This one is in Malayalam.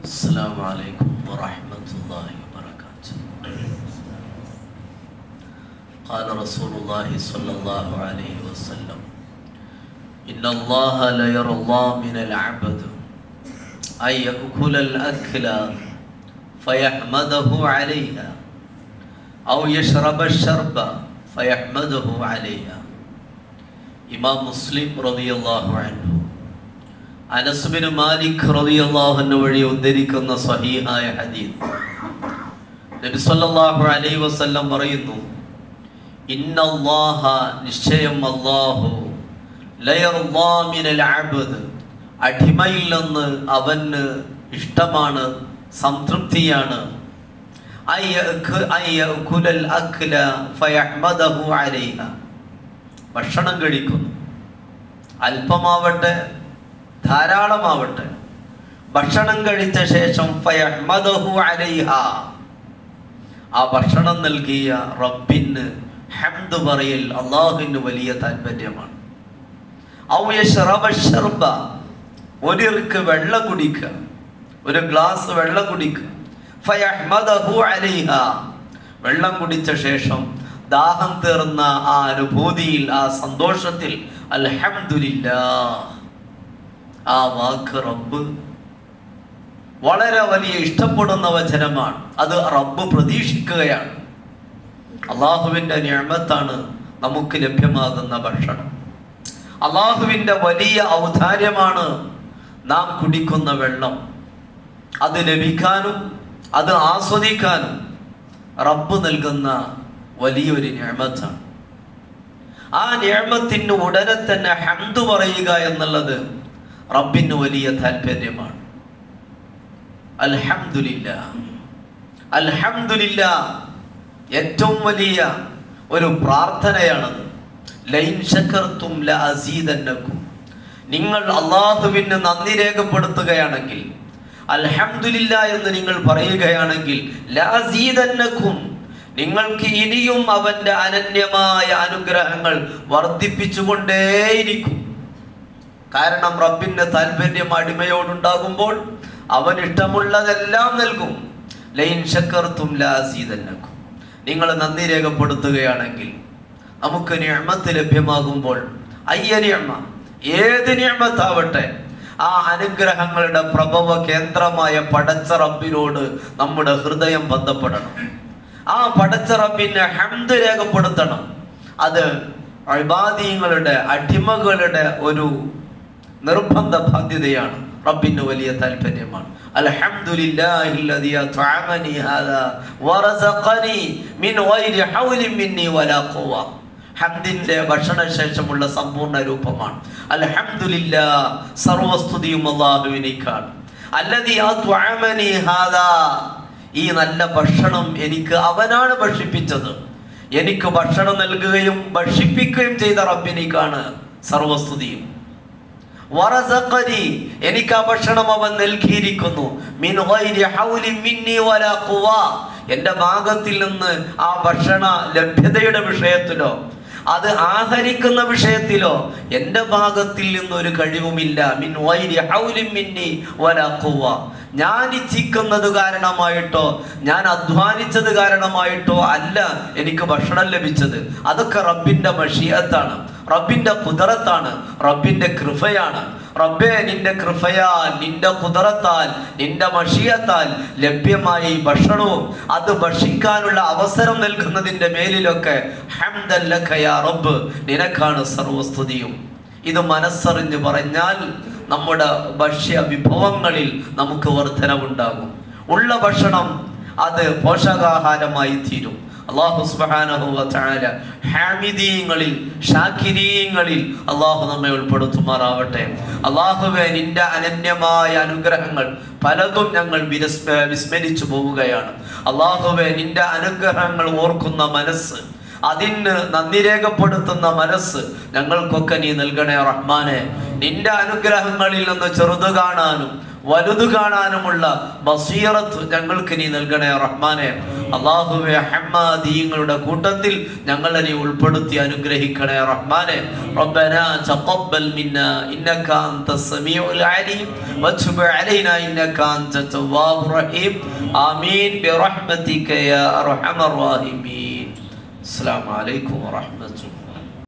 السلام عليكم ورحمة الله وبركاته. قال رسول الله صلى الله عليه وسلم: إن الله لا يرضى من العبد أن يأكل الأكل فيحمده عليها أو يشرب الشرب فيحمده عليها. ഇമാം മുസ്ലിം റളിയല്ലാഹു അൻഹു അനസ് ബിൻ മാലിക് റളിയല്ലാഹു അൻഹു വഴി ഉദ്ധരിക്കുന്ന സ്വഹീഹായ ഹദീസ്, നബി സല്ലല്ലാഹു അലൈഹി വസല്ലം പറയുന്നു: ഇന്നല്ലാഹ, നിശ്ചയം അല്ലാഹു, ലയർദാ മിനൽ അബ്ദ്, അടിമയിൽ നിന്ന് അവന് ഇഷ്ടമാണ്, സംതൃപ്തിയാണ്, അയ്യകുലൽ അക്ല ഫയഹ്മദഹു അലൈഹ, ഭക്ഷണം കഴിക്കുന്നു, അല്പമാവട്ടെ ധാരാളമാവട്ടെ, ഭക്ഷണം കഴിച്ച ശേഷം ഫയഹ്മദഹു അലൈഹ, ആ ഭക്ഷണം നൽകിയ റബ്ബിന് ഹംദ് പറയൽ അല്ലാഹുവിന് വലിയ താല്പര്യമാണ്. ഔ യശ്റബ ശർബ, ഒരിർക്ക് വെള്ളം കുടിക്കുക, ഒരു ഗ്ലാസ് വെള്ളം കുടിക്കുക, ഫയഹ്മദഹു അലൈഹ, വെള്ളം കുടിച്ച ശേഷം ദാഹം തീർന്ന ആ അനുഭൂതിയിൽ, ആ സന്തോഷത്തിൽ അൽഹംദുലില്ലാഹ്, ആ വാക്ക് റബ്ബ് വളരെ വലിയ ഇഷ്ടപ്പെടുന്ന വചനമാണ്. അത് റബ്ബ് പ്രതീക്ഷിക്കുകയാണ്. അള്ളാഹുവിൻ്റെ നിഅമത്താണ് നമുക്ക് ലഭ്യമാകുന്ന ഭക്ഷണം. അള്ളാഹുവിൻ്റെ വലിയ ഔദാര്യമാണ് നാം കുടിക്കുന്ന വെള്ളം. അത് ലഭിക്കാനും അത് ആസ്വദിക്കാനും റബ്ബ് നൽകുന്ന വലിയൊരു നിഅമത്താണ്. ആ നിഅമത്തിന് ഉടനെ തന്നെ ഹംദ് പറയുക എന്നുള്ളത് റബ്ബിന് വലിയ താല്പര്യമാണ്. അൽഹംദുലില്ലാഹ്, അൽഹംദുലില്ലാഹ് ഏറ്റവും വലിയ ഒരു പ്രാർത്ഥനയാണത്. ലൈൻ ശകർതും ലഅസീദന്നകും, നിങ്ങൾ അല്ലാഹുവിന് നന്ദി രേഖപ്പെടുത്തുകയാണെങ്കിൽ, അൽഹംദുലില്ലാഹ് എന്ന് നിങ്ങൾ പറയുകയാണെങ്കിൽ, ലഅസീദന്നകും, നിങ്ങൾക്ക് ഇനിയും അവന്റെ അനന്യമായ അനുഗ്രഹങ്ങൾ വർദ്ധിപ്പിച്ചുകൊണ്ടേയിരിക്കും. കാരണം റബ്ബിന്റെ താല്പര്യം അടിമയോടുണ്ടാകുമ്പോൾ അവൻ ഇഷ്ടമുള്ളതെല്ലാം നൽകും. ലൈൻ ശകർതും ലഅസീദന്നകും, നിങ്ങൾ നന്ദി രേഖപ്പെടുത്തുകയാണെങ്കിൽ നമുക്ക് നിഅമത്ത് ലഭ്യമാകുമ്പോൾ, അയ്യ നിഅമ, ഏത് നിഅമത്താവട്ടെ, ആ അനുഗ്രഹങ്ങളുടെ പ്രഭവ കേന്ദ്രമായ പടച്ച റബ്ബിനോട് നമ്മുടെ ഹൃദയം ബന്ധപ്പെടണം. ആ പടച്ച റബ്ബിനെ ഹംദ് രേഖപ്പെടുത്തണം. അത് ഇബാദിങ്ങളുടെ, അടിമകളുടെ ഒരു നിർബന്ധ ബാധ്യതയാണ്. റബ്ബിന് വലിയ താല്പര്യമാണ്. അൽഹംദുലില്ലാഹില്ലദീ അത്അമനി ഹാദാ വറസഖനി മിൻ ഗൈരി ഹൗലിൻ മിന്നി വലാ ഖുവ. ഹംദിന്റെ ഭക്ഷണശേഷമുള്ള സമ്പൂർണ്ണ രൂപമാണ് അൽഹംദുലില്ലാഹ്. സർവസ്തുതിയും അല്ലാഹുവിനേക്കാണ്. അല്ലദീ അത്അമനി ഹാദാ, ഈ നല്ല ഭക്ഷണം എനിക്ക് അവനാണ് ഭക്ഷിപ്പിച്ചത്. എനിക്ക് ഭക്ഷണം നൽകുകയും ഭക്ഷിപ്പിക്കുകയും ചെയ്ത റബ്ബിനേക്കാണ് സർവസ്തുതിയും. വറസഖനി, എനിക്ക് ആ ഭക്ഷണം അവൻ നൽകിയിരിക്കുന്നു. മിൻ ഗൈരി ഹൗലിൻ മിന്നി വലാ ഖുവ, എൻ്റെ ഭാഗത്തിൽ നിന്ന് ആ ഭക്ഷണ ലഭ്യതയുടെ വിഷയത്തിലോ അത് ആഹരിക്കുന്ന വിഷയത്തിലോ എൻ്റെ ഭാഗത്തിൽ നിന്നൊരു കഴിവുമില്ല. മിൻ ഗൈരി ഹൗലിൻ മിന്നി വലാ ഖുവ, ഞാൻ ഇച്ഛിക്കുന്നത് കാരണമായിട്ടോ ഞാൻ അധ്വാനിച്ചത് കാരണമായിട്ടോ അല്ല എനിക്ക് ഭക്ഷണം ലഭിച്ചത്. അതൊക്കെ റബ്ബിന്റെ മശീഅത്താണ്, റബ്ബിന്റെ ഖുദറത്താണ്, റബ്ബിന്റെ കൃപയാണ്. റബ്ബേ, നിന്റെ കൃപയാൽ, നിന്റെ ഖുദറത്താൽ, നിന്റെ മശീഅത്താൽ ലഭ്യമായ ഈ ഭക്ഷണവും അത് ഭക്ഷിക്കാനുള്ള അവസരം നൽകുന്നതിന്റെ മേലിലൊക്കെ ഹംദൻ ലക യാ റബ്ബ്, നിനക്കാണ് സർവസ്തുതിയും. ഇത് മനസ്സറിഞ്ഞ് പറഞ്ഞാൽ നമ്മുടെ ഭക്ഷ്യ വിഭവങ്ങളിൽ നമുക്ക് വർധനവുണ്ടാകും. ഉള്ള ഭക്ഷണം അത് പോഷകാഹാരമായി തീരും. അല്ലാഹു സുബ്ഹാനഹു വ തആല ഹാമിദീങ്ങളിൽ, ഷാകിരീങ്ങളിൽ അല്ലാഹു നമ്മെ ഉൾപ്പെടുത്തുമാറാവട്ടെ. അല്ലാഹുവേ, നിന്റെ അനന്യമായ അനുഗ്രഹങ്ങൾ പലതും ഞങ്ങൾ വിസ്മരിച്ചു പോവുകയാണ്. അല്ലാഹുവേ, നിന്റെ അനുഗ്രഹങ്ങൾ ഓർക്കുന്ന മനസ്സ്, അതിന് നന്ദി രേഖപ്പെടുത്തുന്ന മനസ്സ് ഞങ്ങൾക്കൊക്കെ നീ നൽകണേ റഹ്മാനെ. നിന്റെ അനുഗ്രഹങ്ങളിൽ നിന്ന് ചെറുത് കാണാനും വലുത് കാണാനുമുള്ള ബസീറത്ത് ഞങ്ങൾക്ക് നീ നൽകണേ റഹ്മാനെ. അല്ലാഹുവേ ഹമ്മാദിങ്ങളുടെ കൂട്ടത്തിൽ ഞങ്ങളെ നീ ഉൾപ്പെടുത്തി അനുഗ്രഹിക്കണേ റഹ്മാനെ. റബ്ബനാ തഖബ്ബൽ മിന്നാ ഇന്നക അൻതസ് സമീഉൽ അലീം വതുബ് അലൈനാ ഇന്നക അൻതത് തവ്വാബുർ റഹീം. ആമീൻ ബിറഹ്മതിക യാ അർഹമർ റഹീമീൻ. അസ്സലാമു അലൈക്കും വറഹ്മത്തുള്ളാഹി.